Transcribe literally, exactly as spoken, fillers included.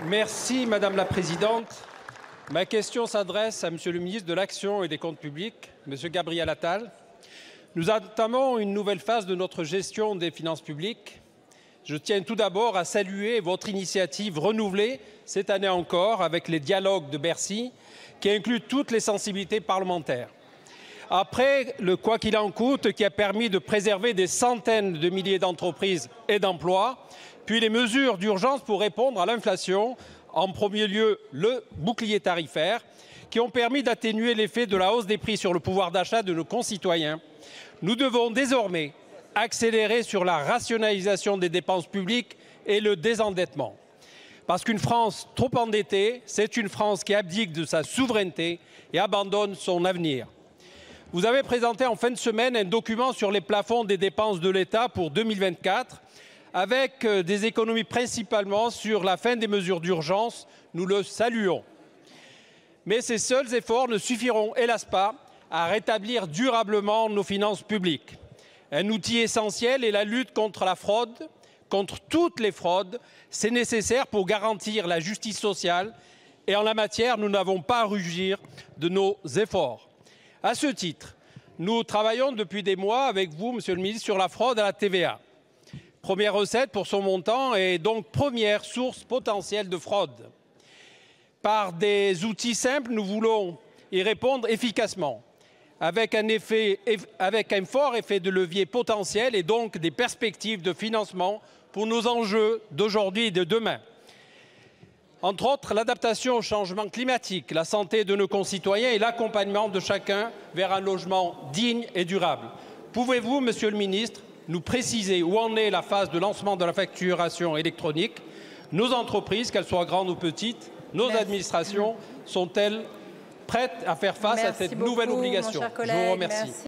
Merci Madame la Présidente. Ma question s'adresse à Monsieur le ministre de l'Action et des Comptes publics, Monsieur Gabriel Attal. Nous entamons une nouvelle phase de notre gestion des finances publiques. Je tiens tout d'abord à saluer votre initiative renouvelée cette année encore avec les dialogues de Bercy qui inclut toutes les sensibilités parlementaires. Après le quoi qu'il en coûte qui a permis de préserver des centaines de milliers d'entreprises et d'emplois, puis les mesures d'urgence pour répondre à l'inflation, en premier lieu le bouclier tarifaire, qui ont permis d'atténuer l'effet de la hausse des prix sur le pouvoir d'achat de nos concitoyens. Nous devons désormais accélérer sur la rationalisation des dépenses publiques et le désendettement. Parce qu'une France trop endettée, c'est une France qui abdique de sa souveraineté et abandonne son avenir. Vous avez présenté en fin de semaine un document sur les plafonds des dépenses de l'État pour deux mille vingt-quatre, avec des économies principalement sur la fin des mesures d'urgence. Nous le saluons. Mais ces seuls efforts ne suffiront, hélas pas, à rétablir durablement nos finances publiques. Un outil essentiel est la lutte contre la fraude, contre toutes les fraudes. C'est nécessaire pour garantir la justice sociale et en la matière, nous n'avons pas à rougir de nos efforts. À ce titre, nous travaillons depuis des mois avec vous, Monsieur le ministre, sur la fraude à la T V A. Première recette pour son montant et donc première source potentielle de fraude. Par des outils simples, nous voulons y répondre efficacement, avec un, effet, avec un fort effet de levier potentiel et donc des perspectives de financement pour nos enjeux d'aujourd'hui et de demain. Entre autres, l'adaptation au changement climatique, la santé de nos concitoyens et l'accompagnement de chacun vers un logement digne et durable. Pouvez-vous, Monsieur le ministre, nous préciser où en est la phase de lancement de la facturation électronique? Nos entreprises, qu'elles soient grandes ou petites, nos Merci. administrations, sont-elles prêtes à faire face Merci à cette beaucoup, nouvelle obligation? mon cher collègue. Je vous remercie. Merci.